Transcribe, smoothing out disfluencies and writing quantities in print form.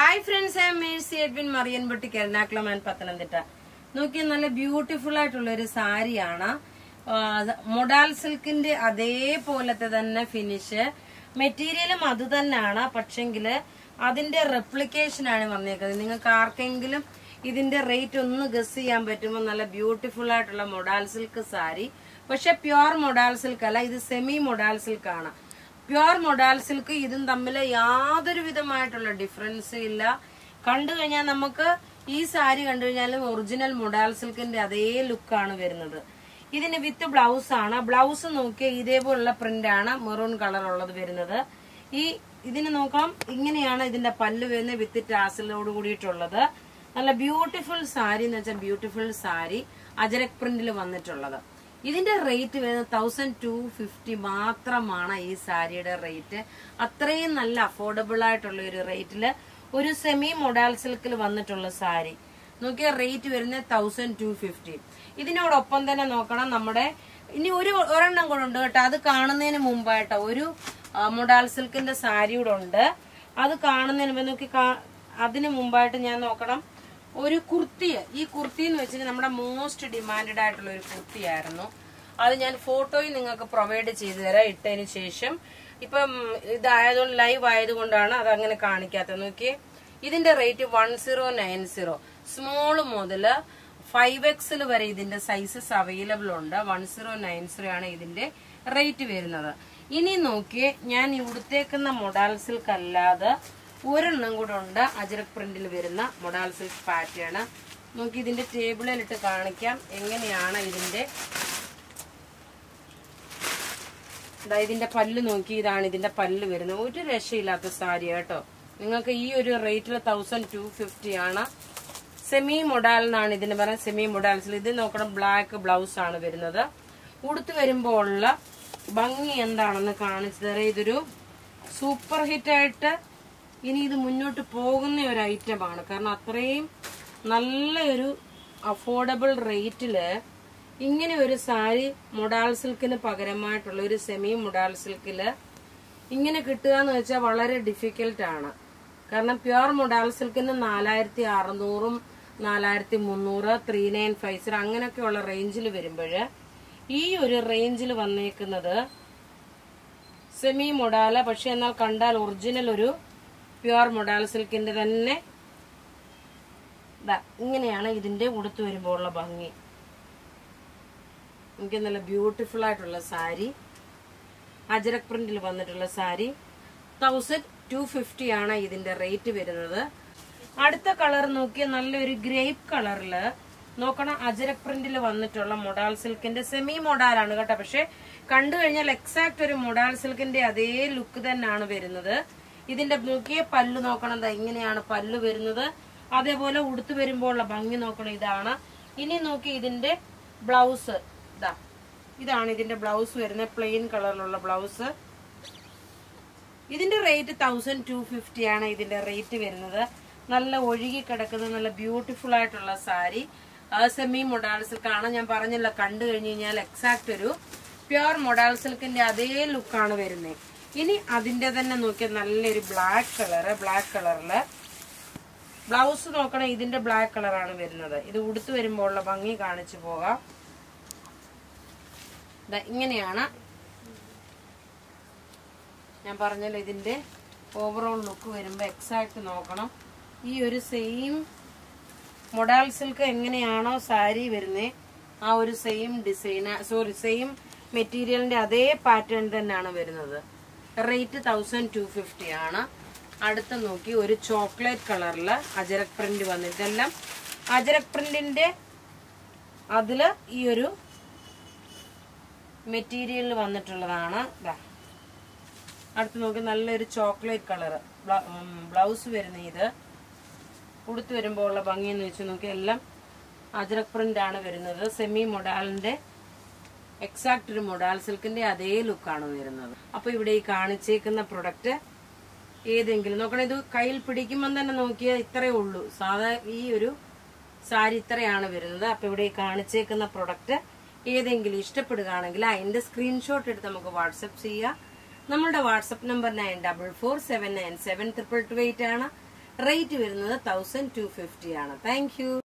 Hi friends, I am Mercy Edwin Marian Boutique Ernakulam and Pathanamthitta. നോക്കിയ നല്ല beautiful ആയിട്ടുള്ള ഒരു സാരിയാണ്. മൊഡാൽ സിൽക്കിന്റെ അതേപോലത്തെ തന്നെ ഫിനിഷ്, മെറ്റീരിയലും അത് തന്നെയാണ്. പക്ഷെങ്കില് അതിന്റെ റെപ്ലിക്കേഷൻ ആണ് വന്നേക്കുന്നത്. നിങ്ങൾക്ക് ആർക്കെങ്കിലും ഇതിന്റെ റേറ്റ് ഒന്ന് ഗസ് ചെയ്യാൻ പറ്റുമ്പോൾ നല്ല ബ്യൂട്ടിഫുൾ ആയിട്ടുള്ള മൊഡാൽ സിൽക്ക് സാരി. പക്ഷെ പ്യുവർ മൊഡാൽ സിൽക്ക് അല്ല, ഇത് സെമി മൊഡാൽ സിൽക്ക് ആണ്. പ്യുവർ മൊഡാൽ സിൽക്ക് ഇതും തമ്മിൽ യാതൊരു വിധമായിട്ടുള്ള ഡിഫറൻസ് ഇല്ല. കണ്ടു കഴിഞ്ഞാൽ നമുക്ക് ഈ സാരി കണ്ടു കഴിഞ്ഞാലും ഒറിജിനൽ മൊഡാൽ സിൽക്കിന്റെ അതേ ലുക്കാണ് വരുന്നത്. ഇതിന് വിത്ത് ബ്ലൗസ് ആണ്. ബ്ലൗസ് നോക്കിയാൽ ഇതേപോലുള്ള പ്രിന്റ് ആണ്, മെറൂൺ കളർ ഉള്ളത് വരുന്നത്. ഇതിന് നോക്കാം, ഇങ്ങനെയാണ് ഇതിന്റെ പല്ല് വരുന്നത്, വിത്ത് ടാസലോട് കൂടിയിട്ടുള്ളത്. നല്ല ബ്യൂട്ടിഫുൾ സാരി എന്ന് വെച്ചാൽ ബ്യൂട്ടിഫുൾ സാരി, അജരക് പ്രിന്റിൽ വന്നിട്ടുള്ളത്. ഇതിന്റെ റേറ്റ് വരുന്നത് 1250 മാത്രമാണ്. ഈ സാരിയുടെ റേറ്റ് അത്രയും നല്ല അഫോർഡബിൾ ആയിട്ടുള്ള ഒരു റേറ്റില് ഒരു സെമി മൊഡാൽ സിൽക്കിൽ വന്നിട്ടുള്ള സാരി നോക്കിയ റേറ്റ് വരുന്നത് 1250. ഇതിനോടൊപ്പം തന്നെ നോക്കണം, നമ്മുടെ ഇനി ഒരെണ്ണം കൂടെ ഉണ്ട് കേട്ടോ. അത് കാണുന്നതിന് മുമ്പായിട്ടോ ഒരു മൊഡാൽ സിൽക്കിന്റെ സാരി കൂടെ ഉണ്ട്. അത് കാണുന്നതിന് മുമ്പ് നോക്കി, അതിന് മുമ്പായിട്ട് ഞാൻ നോക്കണം ഒരു കുർത്തി. ഈ കുർത്തി എന്ന് വെച്ചാൽ നമ്മുടെ മോസ്റ്റ് ഡിമാൻഡഡ് ആയിട്ടുള്ള ഒരു കുർത്തിയായിരുന്നു. അത് ഞാൻ ഫോട്ടോയിൽ നിങ്ങൾക്ക് പ്രൊവൈഡ് ചെയ്തു തരാം ഇട്ടതിന് ശേഷം. ഇപ്പം ഇതായതുകൊണ്ട് ലൈവ് ആയതുകൊണ്ടാണ് അത് അങ്ങനെ കാണിക്കാത്തത്. നോക്കിയേ, ഇതിന്റെ റേറ്റ് 1090. സ്മോള് മുതല് 5XL വരെ ഇതിന്റെ സൈസസ് അവൈലബിൾ ഉണ്ട്. 1090 ആണ് ഇതിന്റെ റേറ്റ് വരുന്നത്. ഇനി നോക്കിയേ, ഞാൻ ഇവിടുത്തേക്കുന്ന മൊഡാൽ സിൽക്ക് അല്ലാതെ ഒരെണ്ണം കൂടെ ഉണ്ട്, അജരക് പ്രിന്റിൽ വരുന്ന മൊഡാൽ സിൽക്ക് പാറ്റേൺ. നോക്കി ഇതിന്റെ ടേബിളിലിട്ട് കാണിക്കാം എങ്ങനെയാണ് ഇതിന്റെ പല്ല് നോക്കി. ഇതാണ് ഇതിന്റെ പല്ല് വരുന്നത്. ഒരു രക്ഷയില്ലാത്ത സാരി കേട്ടോ. നിങ്ങൾക്ക് ഈ ഒരു റേറ്റിൽ 1250 ആണ്. സെമി മൊഡാൽ എന്നാണ് ഇതിന് പറയുന്നത്, സെമി മൊഡാൽസിൽ. ഇത് നോക്കണം, ബ്ലാക്ക് ബ്ലൗസ് ആണ് വരുന്നത്. ഉടുത്ത് വരുമ്പോൾ ഉള്ള ഭംഗി എന്താണെന്ന് കാണിച്ചു തരാം. ഇതൊരു സൂപ്പർ ഹിറ്റ് ആയിട്ട് ഇനി ഇത് മുന്നോട്ട് പോകുന്ന ഒരു ഐറ്റമാണ്. കാരണം അത്രയും നല്ലൊരു അഫോർഡബിൾ റേറ്റില് ഇങ്ങനെ ഒരു സാരി മൊഡാൽ സിൽക്കിന് പകരമായിട്ടുള്ള ഒരു സെമി മൊഡാൽ സിൽക്കില് ഇങ്ങനെ കിട്ടുക എന്ന് വെച്ചാൽ വളരെ ഡിഫിക്കൽട്ട് ആണ്. കാരണം പ്യുവർ മൊഡാൽ സിൽക്കിന് 4600, 4300, 3950 അങ്ങനെയൊക്കെയുള്ള റേഞ്ചിൽ വരുമ്പോഴ് ഈ ഒരു റേഞ്ചിൽ വന്നേക്കുന്നത് സെമി മൊഡാല, പക്ഷെ എന്നാൽ കണ്ടാൽ ഒറിജിനൽ ഒരു പ്യുവർ മൊഡാൽ സിൽക്കിന്റെ തന്നെ ഇങ്ങനെയാണ് ഇതിന്റെ ഉടുത്ത് വരുമ്പോൾ ഉള്ള ഭംഗി. എനിക്ക് നല്ല ബ്യൂട്ടിഫുൾ ആയിട്ടുള്ള സാരി, അജരക് പ്രിന്റിൽ വന്നിട്ടുള്ള സാരി. 1250 ആണ് ഇതിന്റെ റേറ്റ് വരുന്നത്. അടുത്ത കളർ നോക്കിയ നല്ലൊരു ഗ്രേപ്പ് കളറില് നോക്കണം, അജരക് പ്രിന്റിൽ വന്നിട്ടുള്ള മൊഡാൽ സിൽക്കിന്റെ സെമി മൊഡാലാണ് കേട്ടോ. പക്ഷെ കണ്ടു കഴിഞ്ഞാൽ എക്സാക്ട് ഒരു മൊഡാൽ സിൽക്കിന്റെ അതേ ലുക്ക് തന്നെയാണ് വരുന്നത്. ഇതിന്റെ നോക്കിയ പല്ല് നോക്കണം, ഇങ്ങനെയാണ് പല്ല് വരുന്നത്. അതേപോലെ ഉടുത്ത് വരുമ്പോൾ ഉള്ള ഭംഗി നോക്കണം, ഇതാണ്. ഇനി നോക്കി ഇതിന്റെ ബ്ലൗസ്, ഇതാണ് ഇതിന്റെ ബ്ലൗസ് വരുന്നത്, പ്ലെയിൻ കളറിലുള്ള ബ്ലൗസ്. ഇതിന്റെ റേറ്റ് 1250 ആണ് ഇതിന്റെ റേറ്റ് വരുന്നത്. നല്ല ഒഴുകി കിടക്കുന്ന നല്ല ബ്യൂട്ടിഫുൾ ആയിട്ടുള്ള സാരി, സെമി മൊഡാൽ സിൽക്കാണ്. ഞാൻ പറഞ്ഞില്ല, കണ്ടു കഴിഞ്ഞു കഴിഞ്ഞാൽ എക്സാക്ട് ഒരു പ്യുവർ മൊഡാൽ സിൽക്കിന്റെ അതേ ലുക്കാണ് വരുന്നത്. ഇനി അതിന്റെ തന്നെ നോക്കിയാൽ നല്ലൊരു ബ്ലാക്ക് കളറില് ബ്ലൗസ് നോക്കണം, ഇതിന്റെ ബ്ലാക്ക് കളറാണ് വരുന്നത്. ഇത് ഉടുത്ത് വരുമ്പോൾ ഉള്ള ഭംഗി കാണിച്ചു പോകാം. ഇങ്ങനെയാണ് ഞാൻ പറഞ്ഞല്ലോ ഇതിന്റെ ഓവറോൾ ലുക്ക് വരുമ്പോ എക്സാക്ട് നോക്കണം. ഈ ഒരു സെയിം മൊഡാൽ സിൽക്ക് എങ്ങനെയാണോ സാരി വരുന്നത് ആ ഒരു സെയിം സെയിം മെറ്റീരിയലിന്റെ അതേ പാറ്റേൺ തന്നെയാണ് വരുന്നത്. റേറ്റ് 1250 ആണ്. അടുത്ത നോക്കി ഒരു ചോക്ലേറ്റ് കളറില് അജരക് പ്രിന്റ് വന്നു. ഇതെല്ലാം അജരക് പ്രിന്റിന്റെ അതില് ഈ ഒരു മെറ്റീരിയലിൽ വന്നിട്ടുള്ളതാണ്. അടുത്ത് നോക്കി നല്ലൊരു ചോക്ലേറ്റ് കളറ് ബ്ലൗസ് വരുന്ന. ഇത് ഉടുത്ത് വരുമ്പോൾ ഉള്ള ഭംഗി എന്ന് വെച്ച് നോക്കി എല്ലാം അജരക് പ്രിന്റ് ആണ് വരുന്നത്. സെമി മൊഡാലിന്റെ എക്സാക്ട് ഒരു മൊഡാൽ സിൽക്കിന്റെ അതേ ലുക്കാണ് വരുന്നത്. അപ്പൊ ഇവിടെ ഈ കാണിച്ചേക്കുന്ന പ്രൊഡക്റ്റ് ഏതെങ്കിലും നോക്കണം, ഇത് കയ്യിൽ പിടിക്കുമ്പോൾ തന്നെ നോക്കിയാൽ ഇത്രയേ ഉള്ളൂ. സാധാ ഈ ഒരു സാരി ഇത്രയാണ് വരുന്നത്. അപ്പൊ ഇവിടെ ഈ കാണിച്ചേക്കുന്ന പ്രൊഡക്റ്റ് ഏതെങ്കിലും ഇഷ്ടപ്പെടുകയാണെങ്കിൽ അതിന്റെ സ്ക്രീൻഷോട്ട് എടുത്ത് നമുക്ക് വാട്സപ്പ് ചെയ്യാം. നമ്മളുടെ വാട്സപ്പ് നമ്പർ 9447972228 ആണ്. റേറ്റ് വരുന്നത് 1250 ആണ്. Thank U.